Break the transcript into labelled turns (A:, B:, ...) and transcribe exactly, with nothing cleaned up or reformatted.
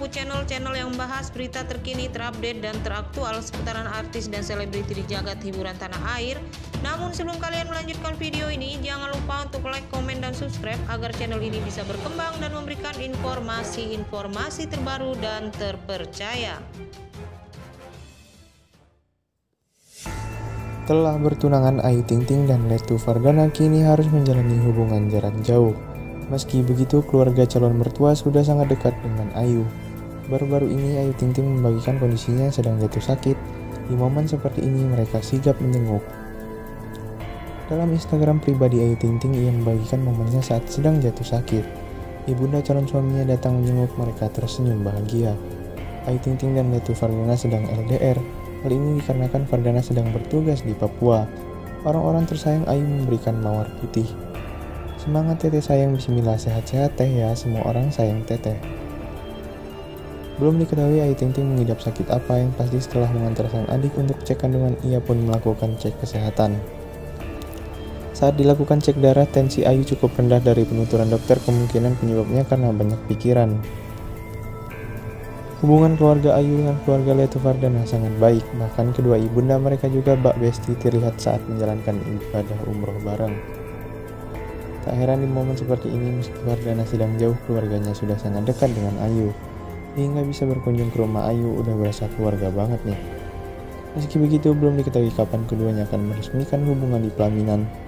A: menghubungi channel-channel yang membahas berita terkini, terupdate, dan teraktual seputaran artis dan selebriti di jagat hiburan tanah air. Namun sebelum kalian melanjutkan video ini, jangan lupa untuk like, komen, dan subscribe agar channel ini bisa berkembang dan memberikan informasi-informasi terbaru dan terpercaya.
B: Telah bertunangan, Ayu Ting Ting dan Letu Vardana kini harus menjalani hubungan jarak jauh. Meski begitu, keluarga calon mertua sudah sangat dekat dengan Ayu. Baru-baru ini Ayu Ting Ting membagikan kondisinya sedang jatuh sakit. Di momen seperti ini mereka sigap menjenguk. Dalam Instagram pribadi Ayu Ting Ting, ia membagikan momennya saat sedang jatuh sakit. Ibunda calon suaminya datang menjenguk, mereka tersenyum bahagia. Ayu Ting Ting dan Letu Vardana sedang L D R. Hal ini dikarenakan Vardana sedang bertugas di Papua. Orang-orang tersayang Ayu memberikan mawar putih. Semangat teteh sayang, bismillah, sehat-sehat teh ya, semua orang sayang teteh. Belum diketahui Ayu Ting Ting mengidap sakit apa, yang pasti setelah mengantar sang adik untuk cek kandungan, ia pun melakukan cek kesehatan. Saat dilakukan cek darah, tensi Ayu cukup rendah. Dari penuturan dokter, kemungkinan penyebabnya karena banyak pikiran. Hubungan keluarga Ayu dengan keluarga Letu Vardana sangat baik, bahkan kedua ibunda mereka juga bak besti terlihat saat menjalankan ibadah umroh bareng. Tak heran di momen seperti ini, meski Vardana sedang jauh, keluarganya sudah sangat dekat dengan Ayu. Hingga bisa berkunjung ke rumah Ayu, udah berasa keluarga banget nih. Meski begitu, belum diketahui kapan keduanya akan meresmikan hubungan di pelaminan.